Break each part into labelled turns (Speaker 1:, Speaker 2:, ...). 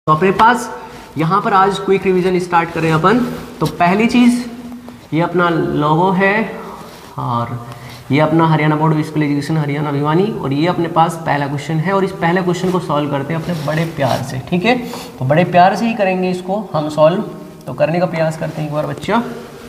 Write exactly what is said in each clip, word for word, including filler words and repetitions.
Speaker 1: तो अपने पास यहाँ पर आज क्विक रिवीजन स्टार्ट करें अपन। तो पहली चीज़ ये अपना लोगो है और ये अपना Haryana board of school education Haryana Bhiwani, और ये अपने पास पहला क्वेश्चन है और इस पहले क्वेश्चन को सॉल्व करते हैं अपने बड़े प्यार से। ठीक है, तो बड़े प्यार से ही करेंगे इसको हम सॉल्व। तो करने का प्रयास करते हैं एक बार बच्चा।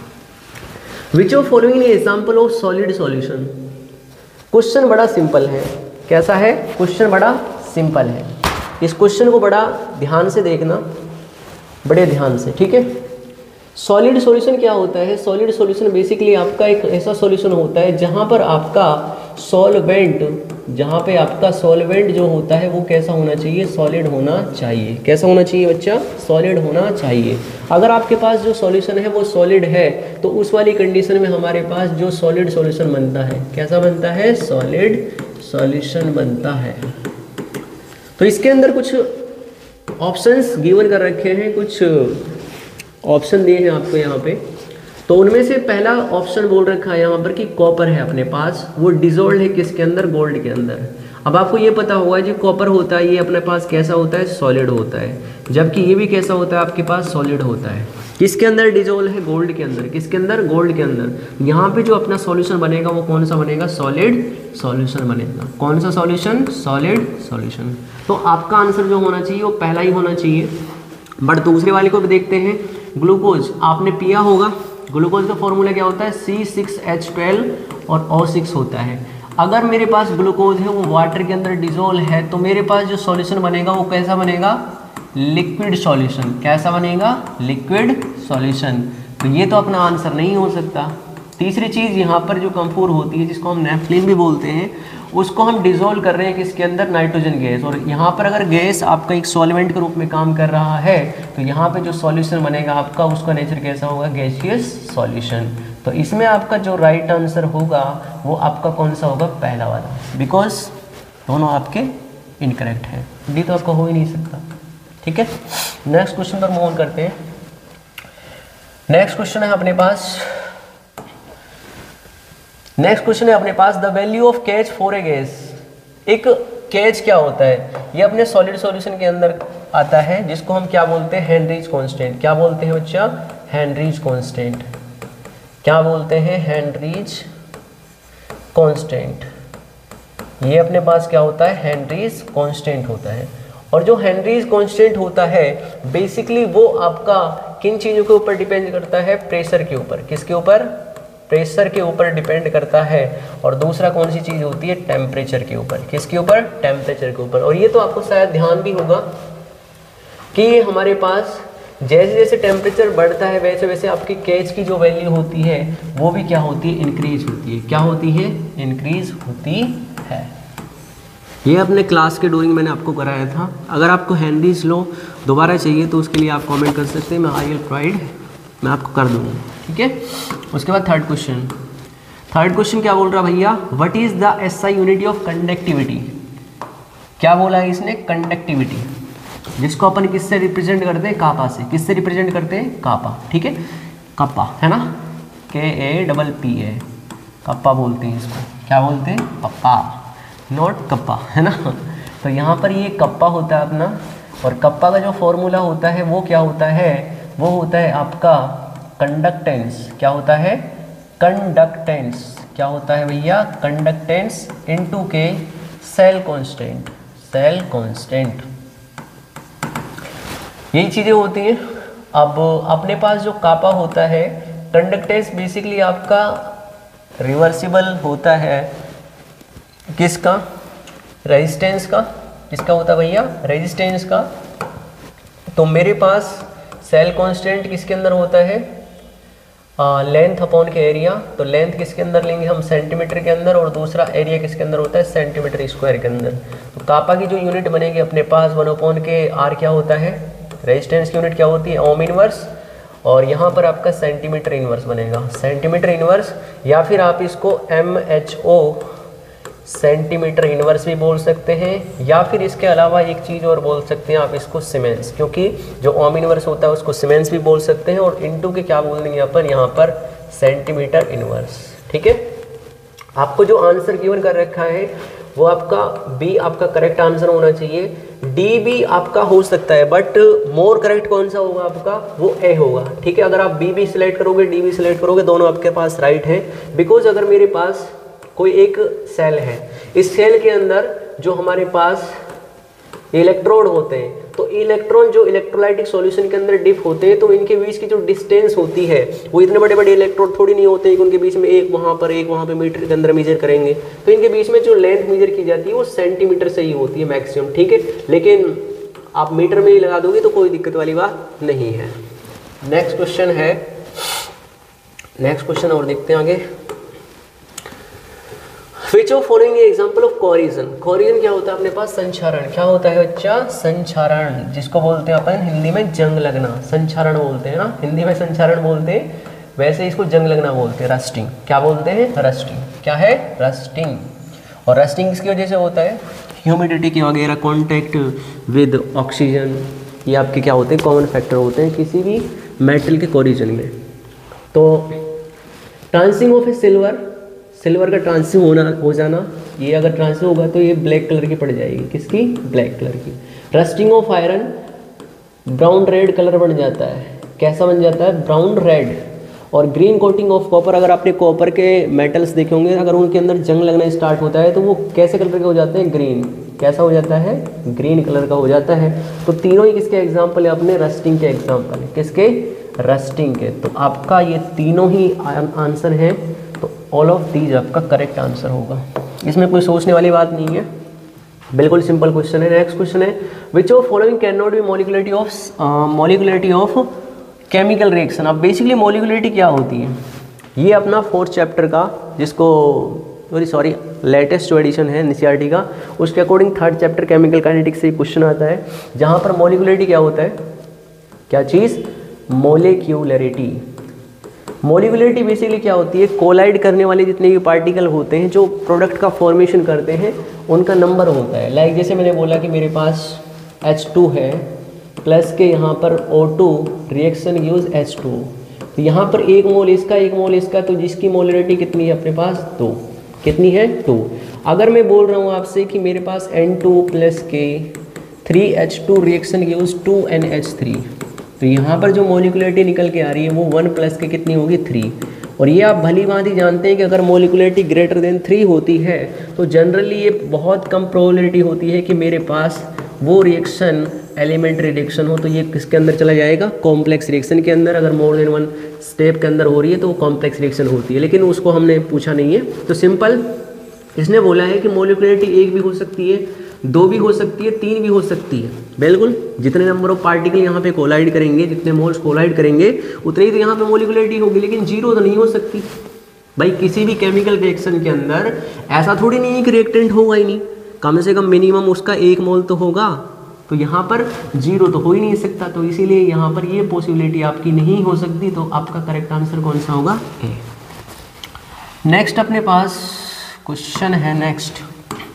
Speaker 1: Which of following example of solid solution. Question बड़ा सिंपल है। कैसा है क्वेश्चन? बड़ा सिंपल है। इस क्वेश्चन को बड़ा ध्यान से देखना, बड़े ध्यान से। ठीक है, सॉलिड सॉल्यूशन क्या होता है? सॉलिड सॉल्यूशन बेसिकली आपका एक ऐसा सॉल्यूशन होता है जहां पर आपका सॉल्वेंट जहां पे आपका सॉल्वेंट जो होता है वो कैसा होना चाहिए? सॉलिड होना चाहिए। कैसा होना चाहिए बच्चा? सॉलिड होना चाहिए। अगर आपके पास जो सॉल्यूशन है वो सॉलिड है तो उस वाली कंडीशन में हमारे पास जो सॉलिड सॉल्यूशन बनता है, कैसा बनता है? सॉलिड सॉल्यूशन बनता है। तो इसके अंदर कुछ ऑप्शंस गिवन कर रखे हैं, कुछ ऑप्शन दिए हैं आपको यहाँ पे। तो उनमें से पहला ऑप्शन बोल रखा है यहाँ पर कि कॉपर है अपने पास, वो डिजोल्व है किसके अंदर? गोल्ड के अंदर। अब आपको ये पता होगा जो कॉपर होता है ये अपने पास कैसा होता है? सॉलिड होता है, जबकि ये भी कैसा होता है? आपके पास सॉलिड होता है। किसके अंदर डिजोल्व है? गोल्ड के अंदर। किसके अंदर? गोल्ड के अंदर। यहाँ पे जो अपना सॉल्यूशन बनेगा वो कौन सा बनेगा? सॉलिड सॉल्यूशन बनेगा। कौन सा सॉल्यूशन? Solid solution. तो आपका आंसर जो होना चाहिए वो पहला ही होना चाहिए। बट दूसरे वाले को भी देखते हैं। ग्लूकोज आपने पिया होगा, ग्लूकोज का फॉर्मूला क्या होता है? सी सिक्स एच ट्वेल्व और ओ सिक्स होता है। अगर मेरे पास ग्लूकोज है वो वाटर के अंदर डिजोल्व है तो मेरे पास जो सॉल्यूशन बनेगा वो कैसा बनेगा? Liquid solution. कैसा बनेगा? Liquid solution. तो ये तो अपना आंसर नहीं हो सकता। तीसरी चीज़ यहाँ पर जो कंफूर होती है जिसको हम नेफ्थलीन भी बोलते हैं, उसको हम डिजोल्व कर रहे हैं किसके अंदर? Nitrogen gas. और यहाँ पर अगर गैस आपका एक सॉल्वेंट के रूप में काम कर रहा है तो यहाँ पे जो सॉल्यूशन बनेगा आपका उसका नेचर कैसा होगा? Gaseous solution. तो इसमें आपका जो राइट आंसर होगा वो आपका कौन सा होगा? पहला वाला, बिकॉज दोनों आपके इनकरेक्ट हैं। डी तो आपका हो ही नहीं सकता। ठीक है, नेक्स्ट क्वेश्चन पर मूव ऑन करते हैं। नेक्स्ट क्वेश्चन है अपने पास नेक्स्ट क्वेश्चन है अपने पास the value of KH for a gas. एक कैच क्या होता है? ये अपने सॉलिड सॉल्यूशन के अंदर आता है जिसको हम क्या बोलते हैं? Henry's constant. क्या बोलते हैं बच्चा? Henry's constant. क्या बोलते हैं? Henry's constant. ये अपने पास क्या होता है? हेनरीज कांस्टेंट होता है। और जो हेनरीज कांस्टेंट होता है बेसिकली वो आपका किन चीज़ों के ऊपर डिपेंड करता है? प्रेशर के ऊपर। किसके ऊपर? प्रेशर के ऊपर डिपेंड करता है। और दूसरा कौन सी चीज़ होती है? टेम्परेचर के ऊपर। किसके ऊपर? टेम्परेचर के ऊपर। और ये तो आपको शायद ध्यान भी होगा कि हमारे पास जैसे जैसे टेम्परेचर बढ़ता है वैसे वैसे आपकी कैच की जो वैल्यू होती है वो भी क्या होती है? इंक्रीज होती है। क्या होती है? इंक्रीज होती है। ये अपने क्लास के ड्यूरिंग मैंने आपको कराया था। अगर आपको हेनरीज लॉ दोबारा चाहिए तो उसके लिए आप कमेंट कर सकते हैं। मैं आई विल ट्राइड मैं आपको कर दूँगा। ठीक है, उसके बाद थर्ड क्वेश्चन। थर्ड क्वेश्चन क्या बोल रहा भैया? What is the SI unit of conductivity. क्या बोला है इसने? कंडक्टिविटी, जिसको अपन किससे रिप्रेजेंट करते हैं? कापा से। किससे रिप्रेजेंट करते हैं? कापा। ठीक है, कप्पा है ना, K A double P A, kappa बोलते हैं इसको। क्या बोलते हैं? कप्पा, नॉट कप्पा, है ना। तो यहाँ पर ये कप्पा होता है अपना, और कप्पा का जो फॉर्मूला होता है वो क्या होता है? वो होता है आपका कंडक्टेंस। क्या होता है? कंडक्टेंस। क्या होता है भैया? कंडक्टेंस इनटू के सेल कांस्टेंट। सेल कांस्टेंट, यही चीज़ें होती हैं। अब अपने पास जो कापा होता है, कंडक्टेंस बेसिकली आपका रिवर्सिबल होता है। किसका? रेजिस्टेंस का। किसका होता है भैया? रेजिस्टेंस का। तो मेरे पास सेल कांस्टेंट किसके अंदर होता है? लेंथ अपॉन के एरिया। तो लेंथ किसके अंदर लेंगे हम? सेंटीमीटर के अंदर। और दूसरा एरिया किसके अंदर होता है? सेंटीमीटर स्क्वायर के अंदर। तो कापा की जो यूनिट बनेगी अपने पास वन अपॉन के आर क्या होता है? रेजिस्टेंस की यूनिट क्या होती है? Ohm inverse. और यहाँ पर आपका सेंटीमीटर इनवर्स बनेगा। सेंटीमीटर इनवर्स, या फिर आप इसको M H O centimetre inverse भी बोल सकते हैं, या फिर इसके अलावा एक चीज़ और बोल सकते हैं आप इसको सीमेंस, क्योंकि जो ओम इनवर्स होता है उसको सीमेंस भी बोल सकते हैं। और इनटू के क्या बोल देंगे अपन यहाँ पर? Centimetre inverse. ठीक है, आपको जो आंसर गिवन कर रखा है वो आपका बी आपका करेक्ट आंसर होना चाहिए। डी भी आपका हो सकता है, बट मोर करेक्ट कौन सा होगा आपका, वो ए होगा। ठीक है, अगर आप बी भी सिलेक्ट करोगे, डी भी सिलेक्ट करोगे, दोनों आपके पास राइट है। बिकॉज अगर मेरे पास कोई एक सेल है, इस सेल के अंदर जो हमारे पास इलेक्ट्रोड होते हैं, तो इलेक्ट्रॉन जो इलेक्ट्रोलाइटिक सॉल्यूशन के अंदर डिप होते हैं, तो इनके बीच की जो डिस्टेंस होती है वो इतने बड़े बड़े इलेक्ट्रोड थोड़ी नहीं होते हैं कि उनके बीच में एक वहाँ पर एक वहाँ पे मीटर के अंदर मेजर करेंगे। तो इनके बीच में जो लेंथ मेजर की जाती है वो सेंटीमीटर से ही होती है मैक्सिमम। ठीक है, लेकिन आप मीटर में ही लगा दोगे तो कोई दिक्कत वाली बात नहीं है। नेक्स्ट क्वेश्चन है, नेक्स्ट क्वेश्चन और देखते हैं आगे। Which of following example of corrosion. Corrosion क्या होता है अपने पास, संचारण। क्या होता है बच्चा, संचारण, जिसको बोलते हैं अपन हिंदी में जंग लगना, संचारण बोलते हैं ना, हिंदी में संचारण बोलते हैं, वैसे इसको जंग लगना बोलते हैं, रस्टिंग। क्या बोलते हैं, रस्टिंग। क्या है, रस्टिंग। और रस्टिंग किसकी वजह से होता है, ह्यूमिडिटी की वगैरह, कॉन्टैक्ट विद ऑक्सीजन, ये आपके क्या होते हैं, कॉमन फैक्टर होते हैं किसी भी मेटल के कोरिजन में। तो tarnishing of a silver, silver का ट्रांसिंग होना हो जाना, ये अगर ट्रांसिंग होगा तो ये ब्लैक कलर की पड़ जाएगी, किसकी, ब्लैक कलर की। Rusting of iron, brown red colour बन जाता है, कैसा बन जाता है, ब्राउन रेड। और ग्रीन कोटिंग ऑफ कॉपर, अगर आपने कॉपर के मेटल्स देखे होंगे, अगर उनके अंदर जंग लगना स्टार्ट होता है तो वो कैसे कलर के हो जाते हैं, ग्रीन। कैसा हो जाता है, ग्रीन कलर का हो जाता है। तो तीनों ही किसके एग्जाम्पल है, अपने रस्टिंग के एग्जाम्पल है, किसके, रस्टिंग के। तो आपका ये तीनों ही आंसर है, तो ऑल ऑफ दीज आपका करेक्ट आंसर होगा। इसमें कोई सोचने वाली बात नहीं है, बिल्कुल सिंपल क्वेश्चन है। नेक्स्ट क्वेश्चन है, which of following can not be molecularity of molecularity of chemical reaction. अब बेसिकली मॉलिकुलरिटी क्या होती है, ये अपना फोर्थ चैप्टर का, जिसको सॉरी सॉरी लेटेस्ट जो एडिशन है एनसीईआरटी का, उसके according third chapter chemical kinetics से क्वेश्चन आता है, जहाँ पर मॉलिकुलरिटी क्या होता है, क्या चीज़, मोलिक्यूलरिटी। मॉलिकुलरिटी बेसिकली क्या होती है, कोलाइड करने वाले जितने भी पार्टिकल होते हैं जो प्रोडक्ट का फॉर्मेशन करते हैं, उनका नंबर होता है। लाइक जैसे मैंने बोला कि मेरे पास एच टू है प्लस के यहाँ पर O two reaction gives H two, तो यहाँ पर एक मोल इसका एक मोल इसका, तो जिसकी मोलरिटी कितनी है अपने पास, दो। कितनी है, टू। अगर मैं बोल रहा हूँ आपसे कि मेरे पास एन टू प्लस के three H two reaction gives two N H three, तो यहाँ पर जो मोलिकुलरिटी निकल के आ रही है वो वन प्लस के कितनी होगी, थ्री। और ये आप भली भांति जानते हैं कि अगर मोलिकुलरिटी ग्रेटर देन थ्री होती है तो जनरली ये बहुत कम प्रोबेबिलिटी होती है कि मेरे पास वो रिएक्शन एलिमेंट्री रिएक्शन हो, तो ये किसके अंदर चला जाएगा, कॉम्प्लेक्स रिएक्शन के अंदर। अगर मोर देन वन स्टेप के अंदर हो रही है तो वो कॉम्प्लेक्स रिएक्शन होती है, लेकिन उसको हमने पूछा नहीं है। तो सिंपल इसने बोला है कि मोलिकुलरिटी एक भी हो सकती है, दो भी हो सकती है, तीन भी हो सकती है। बिल्कुल, जितने नंबर ऑफ पार्टिकल यहाँ पे कोलाइड करेंगे, जितने मोल्स कोलाइड करेंगे, उतनी तो यहाँ पे मोलिकुलरिटी होगी, लेकिन जीरो तो नहीं हो सकती भाई। किसी भी केमिकल रिएक्शन के अंदर ऐसा थोड़ी नहीं है कि रिएक्टेंट होगा ही नहीं, कम से कम मिनिमम उसका एक मोल तो होगा, तो यहाँ पर जीरो तो हो ही नहीं सकता। तो इसीलिए यहाँ पर ये पॉसिबिलिटी आपकी नहीं हो सकती, तो आपका करेक्ट आंसर कौन सा होगा, ए। नेक्स्ट अपने पास क्वेश्चन है, next,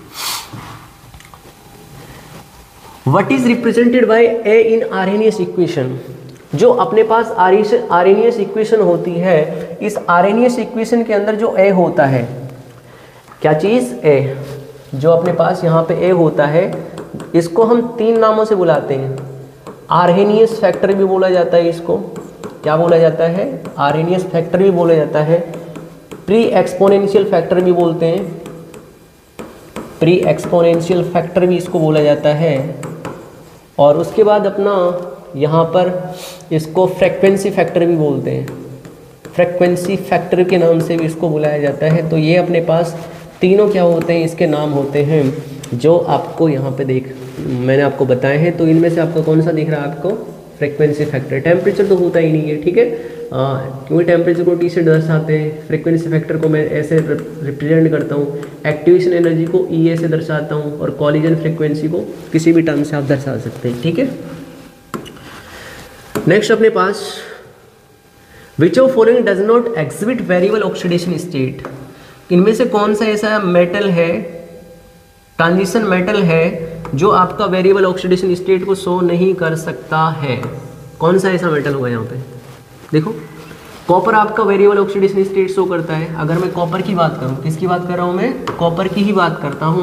Speaker 1: what is represented by A in Nernst equation. जो अपने पास आरएनएस इक्वेशन होती है, इस आरएनएस इक्वेशन के अंदर जो ए होता है, क्या चीज़, ए, जो अपने पास यहाँ पे ए होता है, इसको हम तीन नामों से बुलाते हैं। आर्हेनियस फैक्टर भी बोला जाता है, इसको क्या बोला जाता है, आर्हेनियस फैक्टर भी बोला जाता है, प्री एक्सपोनेंशियल फैक्टर भी बोलते हैं, प्री एक्सपोनेंशियल फैक्टर भी इसको बोला जाता है। और उसके बाद अपना यहाँ पर इसको फ्रीक्वेंसी फैक्टर भी बोलते हैं, फ्रीक्वेंसी फैक्टर के नाम से भी इसको बुलाया जाता है। तो ये अपने पास तीनों क्या होते हैं, इसके नाम होते हैं, जो आपको यहाँ पे देख मैंने आपको बताए हैं। तो इनमें से आपको कौन सा दिख रहा है आपको, फ्रीक्वेंसी फैक्टर। टेम्परेचर तो होता ही नहीं है, ठीक है, क्योंकि टेम्परेचर को टी से दर्शाते हैं, फ्रीक्वेंसी फैक्टर को मैं ऐसे रिप्रेजेंट करता हूँ, एक्टिवेशन एनर्जी को ई ए से दर्शाता हूँ, और कॉलिजन फ्रीक्वेंसी को किसी भी टर्म से आप दर्शा सकते हैं, ठीक है। नेक्स्ट अपने पास, which of following does not exhibit variable oxidation state. इनमें से कौन सा ऐसा मेटल है, ट्रांजिशन मेटल है, जो आपका वेरिएबल ऑक्सीडेशन स्टेट को शो नहीं कर सकता है। कौन सा ऐसा मेटल होगा यहाँ पे, देखो कॉपर आपका वेरिएबल ऑक्सीडेशन स्टेट शो करता है। अगर मैं कॉपर की बात करूँ, किसकी बात कर रहा हूँ मैं, कॉपर की ही बात करता हूँ,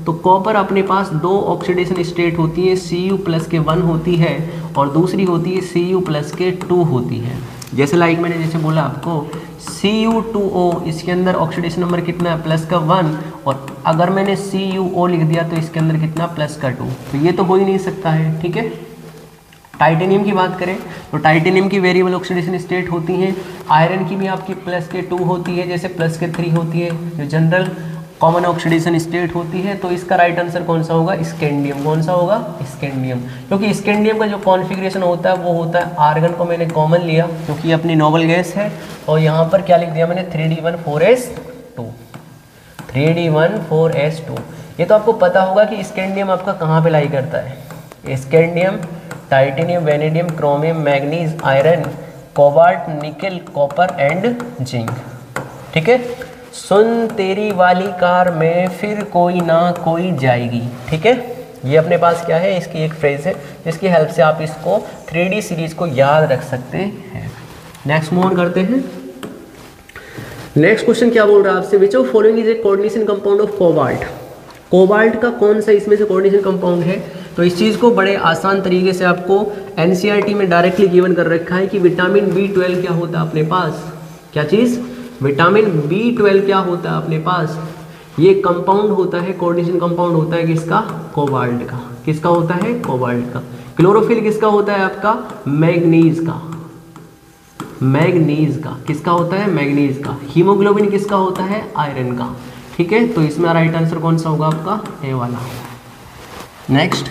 Speaker 1: तो कॉपर अपने पास दो ऑक्सीडेशन स्टेट होती है, सी यू प्लस के वन होती है और दूसरी होती है सी यू प्लस के टू होती है। जैसे लाइक मैंने जैसे बोला आपको सी यू टू ओ, इसके अंदर ऑक्सीडेशन नंबर कितना है प्लस का वन, और अगर मैंने सी यू ओ लिख दिया तो इसके अंदर कितना प्लस का टू, तो ये तो हो ही नहीं सकता है। ठीक है, टाइटेनियम की बात करें तो टाइटेनियम की वेरिएबल ऑक्सीडेशन स्टेट होती हैं, आयरन की भी आपकी प्लस के टू होती है, जैसे प्लस के थ्री होती है, जो जनरल कॉमन ऑक्सीडेशन स्टेट होती है। तो इसका राइट आंसर कौन सा होगा, स्कैंडियम। कौन सा होगा, स्कैंडियम, क्योंकि स्कैंडियम का जो कॉन्फ़िगरेशन होता है वो होता है, आर्गन को मैंने कॉमन लिया क्योंकि ये अपनी नोबल गैस है, और यहाँ पर क्या लिख दिया मैंने three D one four S two, three D one four S two. ये तो आपको पता होगा कि स्कैंडियम आपका कहाँ पे लाई करता है, scandium, titanium, vanadium, chromium, manganese, iron, cobalt, nickel, copper and zinc. ठीक है, सुन तेरी वाली कार में फिर कोई ना कोई जाएगी। ठीक है, ये अपने पास क्या है, इसकी एक फ्रेज है जिसकी हेल्प से आप इसको थ्री डी सीरीज को याद रख सकते हैं। नेक्स्ट मूव ऑन करते हैं। नेक्स्ट क्वेश्चन क्या बोल रहा है आपसे, which of following is a coordination compound of cobalt. Cobalt का कौन सा इसमें से कोऑर्डिनेशन कंपाउंड है, तो इस चीज़ को बड़े आसान तरीके से आपको एनसीईआरटी में डायरेक्टली गिवन कर रखा है कि विटामिन बी ट्वेल्व क्या होता है अपने पास, क्या चीज़, विटामिन बी ट्वेल्व क्या होता है अपने पास, ये कंपाउंड होता है, कोऑर्डिनेशन कंपाउंड होता है किसका, कोबाल्ट का। किसका होता है, कोबाल्ट का। क्लोरोफिल किसका होता है आपका, मैग्नीज का, मैग्नीज का किसका होता है, मैग्नीज का। हीमोग्लोबिन किसका होता है, आयरन का। ठीक है, तो इसमें राइट आंसर कौन सा होगा आपका, ए वाला। Next,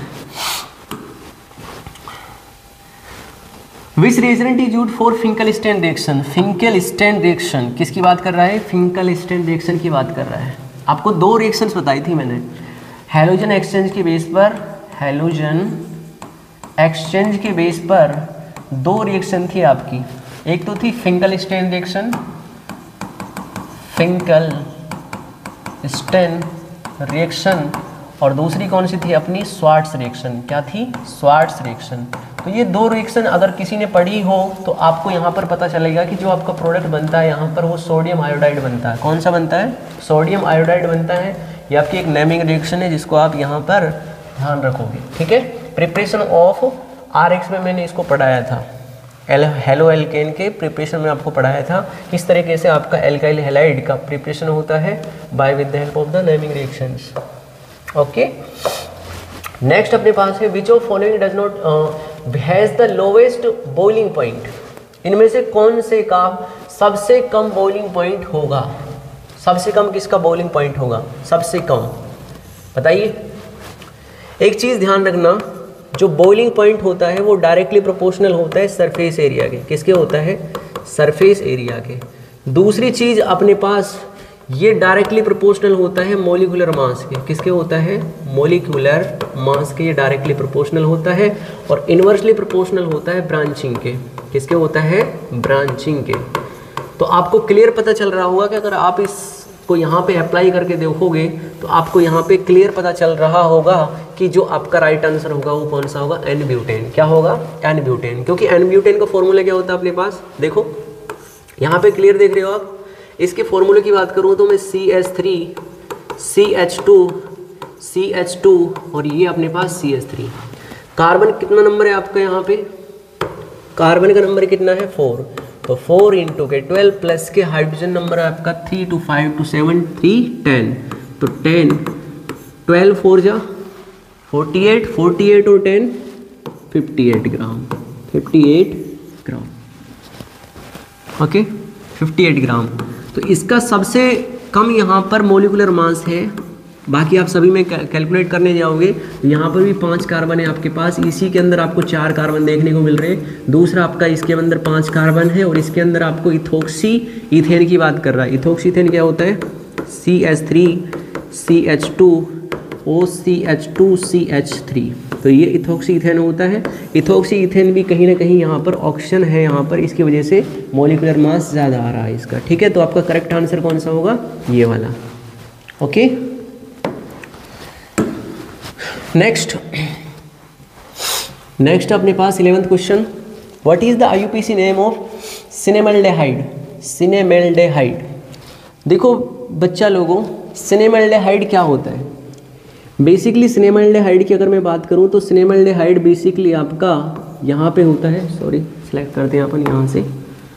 Speaker 1: which reagent is used for Finkelstein reaction. Finkelstein reaction किसकी बात कर रहा है, फिंकल-स्टेन रिएक्शन की बात कर रहा है। आपको दो रिएक्शंस बताई थी मैंने, हैलोजन एक्सचेंज के बेस पर, हैलोजन एक्सचेंज के बेस पर दो रिएक्शन थी आपकी, एक तो थी Finkelstein reaction, Finkelstein reaction, और दूसरी कौन सी थी अपनी, स्वार्ट्स रिएक्शन। क्या थी, स्वार्ट्स रिएक्शन। तो ये दो रिएक्शन अगर किसी ने पढ़ी हो तो आपको यहाँ पर पता चलेगा कि जो आपका प्रोडक्ट बनता है यहाँ पर वो सोडियम आयोडाइड बनता है। कौन सा बनता है, सोडियम आयोडाइड बनता है। ये आपकी एक नेमिंग रिएक्शन है जिसको आप यहाँ पर ध्यान रखोगे। ठीक है, प्रिपरेशन ऑफ आर एक्स में मैंने इसको पढ़ाया था, एल हेलो एल्केन के प्रिपरेशन में आपको पढ़ाया था किस तरीके से आपका एल्काइल हैलाइड का प्रिपरेशन होता है by with the help of the naming reactions. Okay, next अपने पास है which of following does not has the lowest boiling point. इनमें से कौन से का सबसे कम बॉइलिंग पॉइंट होगा, सबसे कम किसका बॉइलिंग पॉइंट होगा, सबसे कम बताइए। एक चीज़ ध्यान रखना, जो बॉइलिंग पॉइंट होता है वो डायरेक्टली प्रोपोर्शनल होता है सरफेस एरिया के। किसके होता है, सरफेस एरिया के। दूसरी चीज़ अपने पास ये डायरेक्टली प्रोपोर्शनल होता है मॉलिक्यूलर मास के। किसके होता है, मॉलिक्यूलर मास के, ये डायरेक्टली प्रोपोर्शनल होता है। और इन्वर्सली प्रोपोर्शनल होता है ब्रांचिंग के। किसके होता है, ब्रांचिंग के। तो आपको क्लियर पता चल रहा होगा कि अगर आप इसको यहाँ पे अप्लाई करके देखोगे तो आपको यहाँ पे क्लियर पता चल रहा होगा कि जो आपका राइट आंसर होगा वो कौन सा होगा, एन ब्यूटेन। क्या होगा, एन ब्यूटेन। क्योंकि एन ब्यूटेन का फॉर्मूला क्या होता है अपने पास, देखो यहाँ पे क्लियर देख रहे हो आप। इसके फॉर्मूले की बात करूँ तो मैं C H three C H two C H two और ये अपने पास सी एच थ्री। कार्बन कितना नंबर है आपका यहाँ पे, कार्बन का नंबर कितना है, फोर। तो फोर इंटू के ट्वेल्व प्लस के हाइड्रोजन नंबर है आपका three two five two seven three ten. तो टेन, ट्वेल्व फोर जा फोर्टी एट, फोर्टी एट और ten fifty eight gram, fifty eight gram. Okay, fifty eight gram. तो इसका सबसे कम यहाँ पर मोलिकुलर मास है। बाकी आप सभी में कैलकुलेट करने जाओगे, यहाँ पर भी पांच कार्बन है आपके पास। इसी के अंदर आपको चार कार्बन देखने को मिल रहे हैं। दूसरा आपका इसके अंदर पांच कार्बन है और इसके अंदर आपको इथोक्सी इथेन की बात कर रहा है। इथोक्सी इथेन क्या होता है, C H three C H two O C H two C H three. तो ये इथोक्सी इथेन होता है। इथोक्सी इथेन भी कहीं ना कहीं यहाँ पर ऑक्सीजन है, यहाँ पर इसकी वजह से मोलिकुलर मास ज़्यादा आ रहा है इसका। ठीक है, तो आपका करेक्ट आंसर कौन सा होगा, ये वाला। ओके, नेक्स्ट नेक्स्ट अपने पास eleventh question, what is the IUPAC name of cinnamaldehyde. Cinnamaldehyde, देखो बच्चा लोगों, सिनेमल्डेहाइड क्या होता है, बेसिकली सिनेमाल्डेहाइड की अगर मैं बात करूं तो सिनेमाल्डेहाइड बेसिकली आपका यहाँ पे होता है, सॉरी सेलेक्ट करते हैं अपन यहाँ से,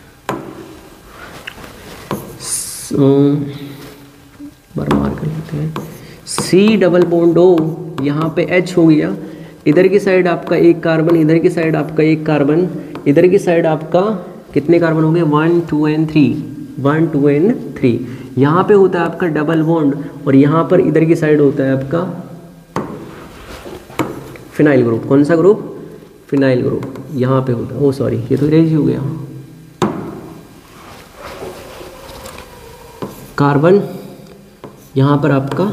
Speaker 1: बार मार कर लेते हैं, सी डबल बॉन्ड ओ, यहाँ पे एच हो गया, इधर की साइड आपका एक कार्बन, इधर की साइड आपका एक कार्बन, इधर की साइड आपका कितने कार्बन हो गए, one two and three, one two and three. यहाँ पे होता है आपका डबल बॉन्ड और यहाँ पर इधर की साइड होता है आपका फिनाइल ग्रुप। कौन सा ग्रुप, फिनाइल ग्रुप यहाँ पे होता है। ओ सॉरी ये तो इरेज हो गया, कार्बन यहाँ पर आपका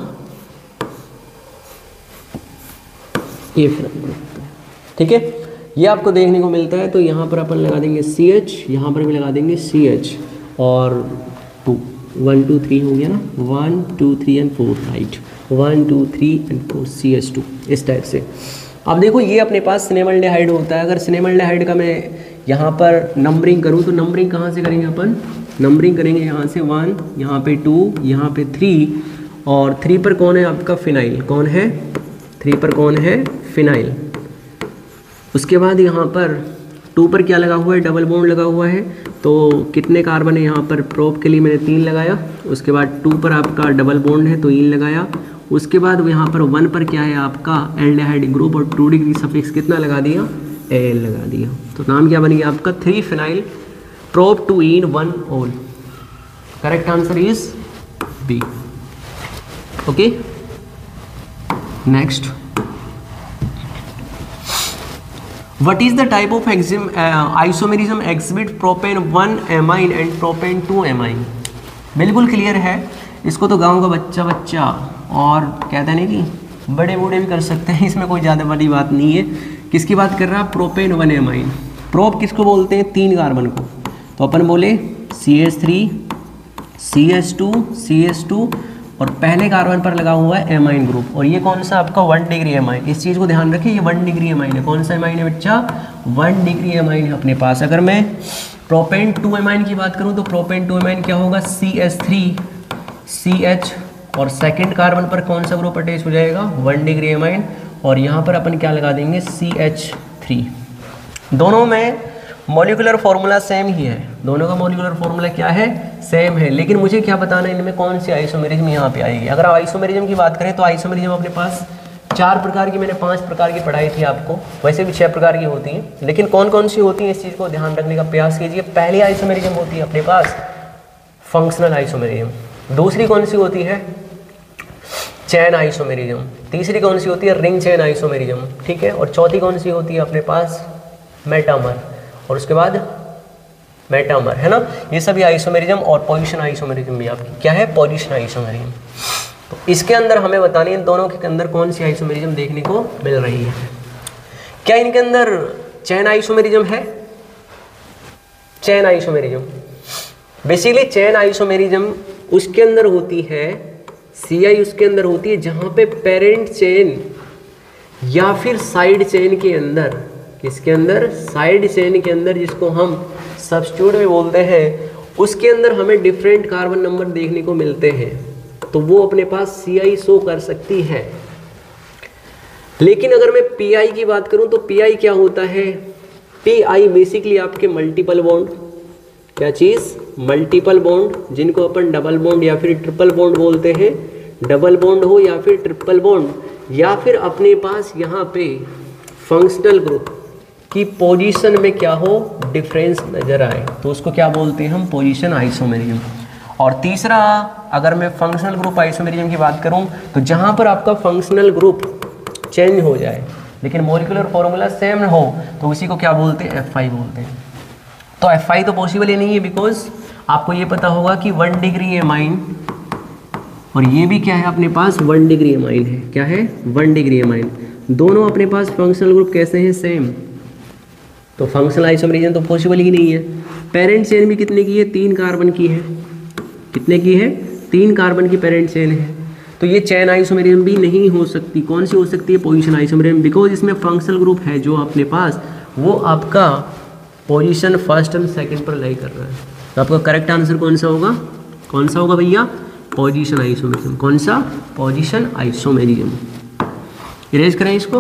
Speaker 1: ये फिनाइल ग्रुप, ठीक है, ये आपको देखने को मिलता है। तो यहाँ पर अपन लगा देंगे सी एच, यहाँ पर भी लगा देंगे सी एच और टू, वन टू थ्री हो गया ना, one two three and four, right, one two three and four, C H two, इस टाइप से। अब देखो ये अपने पास सिनेमाल्डेहाइड होता है। अगर सिनेमाल्डेहाइड का मैं यहाँ पर नंबरिंग करूँ तो नंबरिंग कहाँ से करेंगे अपन, नंबरिंग करेंगे यहाँ से वन, यहाँ पे टू, यहाँ पे थ्री, और थ्री पर कौन है आपका फिनाइल, कौन है थ्री पर कौन है फिनाइल। उसके बाद यहाँ पर टू पर क्या लगा हुआ है, डबल बॉन्ड लगा हुआ है, तो कितने कार्बन है यहाँ पर, प्रोप के लिए मैंने तीन लगाया। उसके बाद टू पर आपका डबल बॉन्ड है तो तीन लगाया। उसके बाद यहाँ पर वन पर क्या है आपका एल्डिहाइड ग्रुप और टू डिग्री सफिक्स कितना लगा दिया, एल लगा दिया। तो नाम क्या बन गया आपका, three phenyl prop two en one ol. Correct answer is B. Okay, next, what is the type of exim, uh, isomerism exhibit propane one amine and propane two amine। बिल्कुल क्लियर है, इसको तो गांव का बच्चा बच्चा और कहते हैं ना कि बड़े बूढ़े भी कर सकते हैं, इसमें कोई ज़्यादा बड़ी बात नहीं है। किसकी बात कर रहा है, प्रोपेन वन एमाइन। प्रोप किसको बोलते हैं, तीन कार्बन को, तो अपन बोले C H three, C H two, C H two और पहले कार्बन पर लगा हुआ है एमाइन ग्रुप। और ये कौन सा आपका वन डिग्री एमाइन, इस चीज़ को ध्यान रखिए, ये वन डिग्री एमाइन है। कौन सा एमाइन है बच्चा, वन डिग्री एमाइन है अपने पास। अगर मैं प्रोपेन टू एमाइन की बात करूं तो प्रोपेन टू एमाइन क्या होगा, C H three, C H और सेकेंड कार्बन पर कौन सा ग्रुप अटैच हो जाएगा, वन डिग्री एमाइन, और यहाँ पर अपन क्या लगा देंगे, सी एच थ्री। दोनों में मॉलिक्यूलर फॉर्मूला सेम ही है, दोनों का मॉलिक्यूलर फॉर्मूला क्या है, सेम है। लेकिन मुझे क्या बताना है इनमें कौन सी आइसोमेरिज्म यहाँ पे आएगी। अगर आप आइसोमेरिज्म की बात करें तो आइसोमेरिज्म अपने पास चार प्रकार की, मैंने पांच प्रकार की पढ़ाई थी आपको, वैसे भी छह प्रकार की होती हैं, लेकिन कौन कौन सी होती हैं इस चीज़ को ध्यान रखने का प्रयास कीजिए। पहली आइसोमेरिज्म होती है अपने पास फंक्शनल आइसोमेरिज्म, दूसरी कौन सी होती है, चैन आइसोमेरिज्म, तीसरी कौन सी होती है, रिंग चैन आइसोमेरिज्म, ठीक है, और चौथी कौन सी होती है अपने पास, मेटामर, और उसके बाद मेटामर, है ना। ये सभी आइसोमेरिज्म और पोजीशन आइसोमेरिज्म भी आपकी क्या है, पोजीशन आइसोमेरिज्म। तो इसके अंदर हमें बतानी है दोनों के अंदर कौन सी आइसोमेरिज्म देखने को मिल रही है। क्या इनके अंदर चैन आइसोमेरिज्म है, chain isomerism, basically chain isomerism उसके अंदर होती है, सी आई उसके अंदर होती है जहाँ पे पेरेंट चेन या फिर साइड चेन के अंदर, किसके अंदर, साइड चेन के अंदर, जिसको हम सब्स्टिट्यूट में बोलते हैं, उसके अंदर हमें डिफरेंट कार्बन नंबर देखने को मिलते हैं, तो वो अपने पास सी आई शो कर सकती है। लेकिन अगर मैं पी आई की बात करूं तो पी आई क्या होता है, पी आई बेसिकली आपके मल्टीपल बॉन्ड, क्या चीज़, मल्टीपल बॉन्ड, जिनको अपन डबल बॉन्ड या फिर ट्रिपल बॉन्ड बोलते हैं, डबल बॉन्ड हो या फिर ट्रिपल बॉन्ड, या फिर अपने पास यहाँ पे फंक्शनल ग्रुप की पोजीशन में क्या हो, डिफरेंस नजर आए, तो उसको क्या बोलते हैं हम, पोजीशन आइसोमेरिज्म। और तीसरा, अगर मैं फंक्शनल ग्रुप आइसोमेरिज्म की बात करूं तो जहां पर आपका फंक्शनल ग्रुप चेंज हो जाए लेकिन मॉलिक्यूलर फॉर्मूला सेम न हो, तो उसी को क्या बोलते हैं, एफ आई बोलते हैं। तो एफ आई तो पॉसिबल ही नहीं है, बिकॉज आपको ये पता होगा कि वन डिग्री एमाइन और ये भी क्या है अपने पास, वन डिग्री एमाइन है, क्या है, वन डिग्री एमाइन, दोनों अपने पास फंक्शनल ग्रुप कैसे हैं, सेम, तो फंक्शनल आइसोमेरिज्म तो पॉसिबल ही नहीं है। पेरेंट चेन भी कितने की है, तीन कार्बन की है, कितने की है, तीन कार्बन की पेरेंट चेन है, तो ये चैन आइसोमेरिज्म भी नहीं हो सकती। कौन सी हो सकती है, पोजीशन आइसोमेरिज्म, बिकॉज इसमें फंक्शनल ग्रुप है जो अपने पास, वो आपका पोजीशन फर्स्ट एंड सेकंड पर लाई कर रहा है। तो आपका करेक्ट आंसर कौन सा होगा, कौन सा होगा भैया, पोजीशन आइसोमेरिज्म। कौन सा, पोजीशन आइसोमेरिज्म। इरेज करें इसको।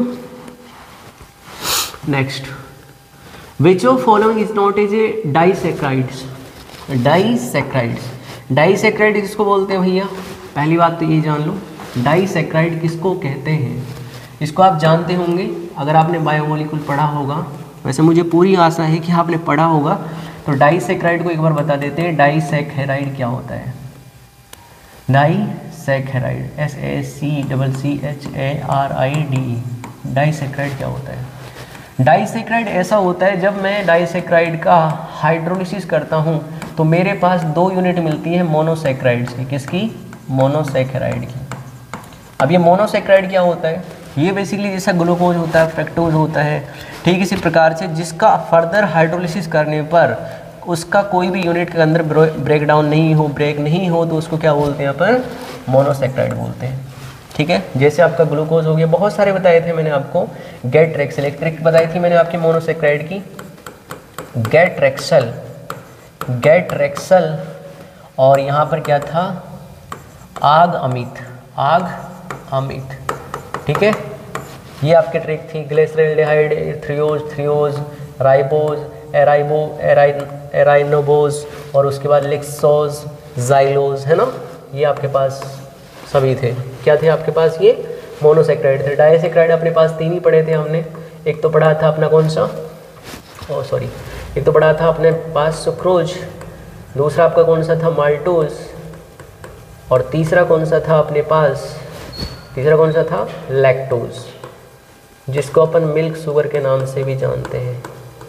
Speaker 1: Next, which of following is not is a disaccharides. Disaccharides, disaccharide किसको बोलते हैं भैया? पहली बात तो ये जान लो, डाइसेक्राइड किसको कहते हैं। इसको आप जानते होंगे अगर आपने बायोमोलिक्यूल पढ़ा होगा, वैसे मुझे पूरी आशा है कि आपने पढ़ा होगा। तो डाइसेक्राइड को एक बार बता देते हैं, डाइसेक्राइड क्या होता है। Disaccharide, S A C double C H A R I D, disaccharide क्या होता है? डाइसेक्राइड ऐसा होता है जब मैं डाइसेक्राइड का हाइड्रोलिसिस करता हूँ तो मेरे पास दो यूनिट मिलती है मोनोसेक्राइड्स की। किसकी? मोनोसेक्राइड की। अब ये मोनोसेक्राइड क्या होता है? ये बेसिकली जैसा ग्लूकोज होता है, फ्रक्टोज होता है, ठीक इसी प्रकार से जिसका फर्दर हाइड्रोलिसिस करने पर उसका कोई भी यूनिट के अंदर ब्रेक डाउन नहीं हो, ब्रेक नहीं हो, तो उसको क्या बोलते हैं अपन? मोनोसेक्राइड बोलते हैं। ठीक है, जैसे आपका ग्लूकोज हो गया, बहुत सारे बताए थे मैंने आपको। गेट्रेक्सल, एक ट्रिक बताई थी मैंने आपकी मोनोसेक्राइड की, गेट्रेक्सल, गेट्रेक्सल। और यहाँ पर क्या था? आग अमित, आग अमित। ठीक है, ये आपकी ट्रिक थी। ग्लिसरॉल्डिहाइड, थ्रियोज, थ्रियोज, राइबोज, एराइबो, एराइन एराइनोबोज, और उसके बाद लिक्सोज, जाइलोज, है ना। ये आपके पास सभी थे। क्या थे आपके पास? ये मोनोसेक्राइड थे। डाइसेक्राइड अपने पास तीन ही पढ़े थे हमने। एक तो पढ़ा था अपना कौन सा, ओ सॉरी, एक तो पढ़ा था अपने पास सुक्रोज, दूसरा आपका कौन सा था? माल्टोज, और तीसरा कौन सा था अपने पास? तीसरा कौन सा था? लैक्टोज, जिसको अपन मिल्क शुगर के नाम से भी जानते हैं।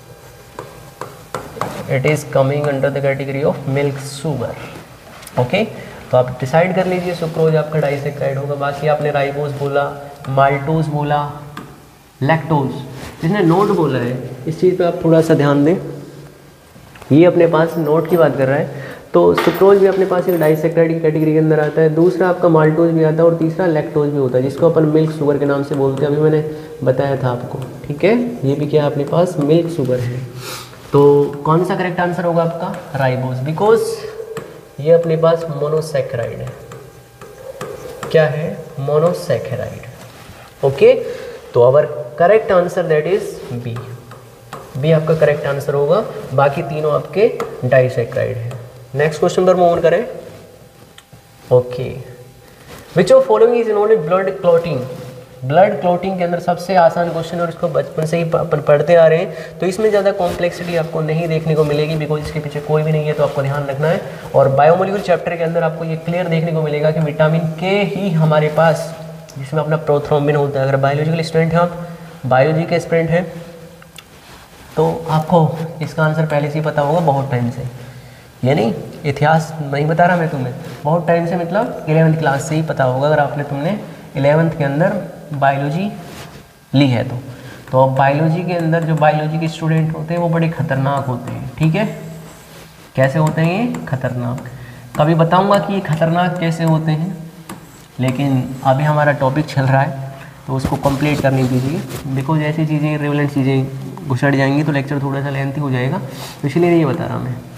Speaker 1: It is coming under the category of milk sugar. Okay, तो आप डिसाइड कर लीजिए सुक्रोज आपका डाइसेक्राइड होगा। बाकी आपने राइबोज बोला, माल्टोज बोला, लैक्टोज, जिसने नोट बोला है इस चीज़ पे आप थोड़ा सा ध्यान दें। ये अपने पास नोट की बात कर रहा है, तो सुक्रोज भी अपने पास एक डाइसेक्राइड की कैटेगरी के अंदर आता है। दूसरा आपका माल्टोज भी आता है, और तीसरा लैक्टोज भी होता है, जिसको अपन मिल्क शुगर के नाम से बोलते हैं। अभी मैंने बताया था आपको। ठीक है, ये भी क्या अपने पास? मिल्क शुगर है। तो कौन सा करेक्ट आंसर होगा आपका? राइबोज, बिकॉज ये अपने पास मोनोसेक्राइड है। क्या है? मोनोसेक्राइड। ओके, तो our correct answer that is B. B आपका करेक्ट आंसर होगा। बाकी तीनों आपके डाइसेक्राइड है। नेक्स्ट क्वेश्चन पर मूव ऑन करें। Okay, which of following is known as blood clotting. Blood clotting के अंदर सबसे आसान क्वेश्चन, और इसको बचपन से ही अपन पढ़ते आ रहे हैं, तो इसमें ज़्यादा कॉम्प्लेक्सिटी आपको नहीं देखने को मिलेगी, बिकॉज इसके पीछे कोई भी नहीं है, तो आपको ध्यान रखना है। और बायोमोलिक्यूल चैप्टर के अंदर आपको ये क्लियर देखने को मिलेगा कि विटामिन के ही हमारे पास, जिसमें अपना प्रोथ्रोम्बिन होता है। अगर बायोलॉजिकल स्टूडेंट हैं आप, बायोलॉजी के स्टूडेंट हैं, तो आपको इसका आंसर पहले से ही पता होगा बहुत टाइम से। यानी इतिहास नहीं बता रहा मैं तुम्हें, बहुत टाइम से, मतलब इलेवेंथ क्लास से ही पता होगा, अगर आपने तुमने इलेवेंथ के अंदर बायोलॉजी ली है तो। तो बायोलॉजी के अंदर जो बायोलॉजी के स्टूडेंट होते हैं वो बड़े खतरनाक होते हैं। ठीक है, कैसे होते हैं ये? खतरनाक। कभी बताऊंगा कि ये खतरनाक कैसे होते हैं, लेकिन अभी हमारा टॉपिक चल रहा है तो उसको कंप्लीट करने दीजिए, बिकॉज ऐसी चीज़ें रिलेवेंट चीज़ें घुसड़ जाएंगी तो लेक्चर थोड़ा सा लेंथी हो जाएगा, तो इसलिए नहीं बता रहा मैं।